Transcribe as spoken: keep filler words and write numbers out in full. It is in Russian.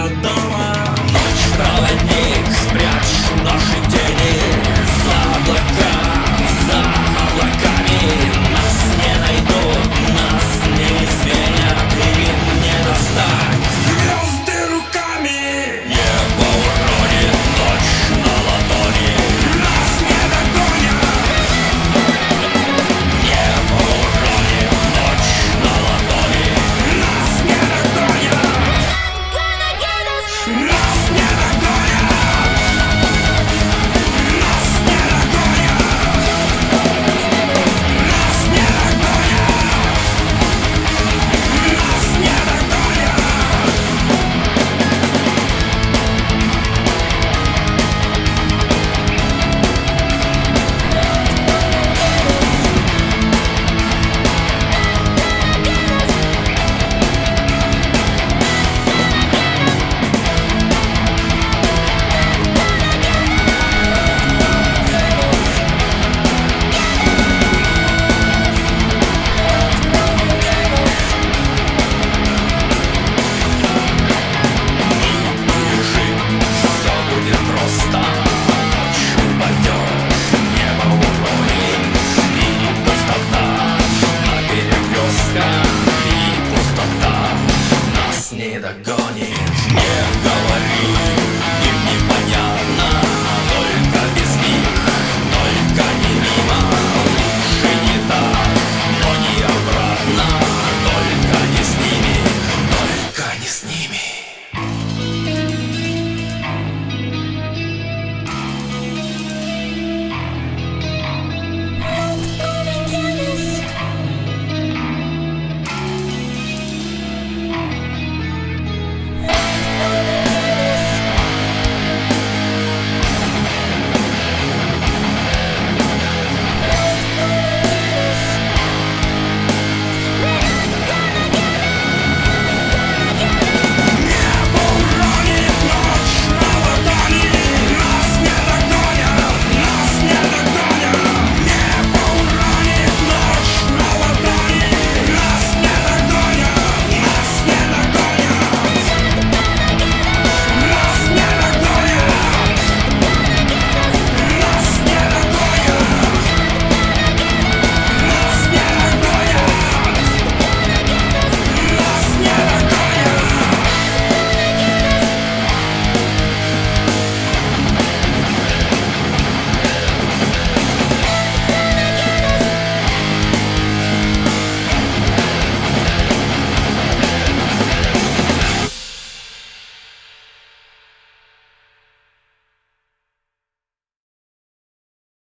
тебя дома. Ночь, проводник, спрячь наши тени за облака, за облаками. Нас не найдут, нас не изменят, им не достать звезды руками. Небо уронит, ночь на ладони, нас не догонят. Небо уронит, ночь на ладони, нас не догонят. Нас не догонят. Нас не догонят. Нас не догонят. Нас не догонят. Все будет просто. Ночью пойдешь, небо уронишь, и пустота на перекрестках, и пустота нас не догонит.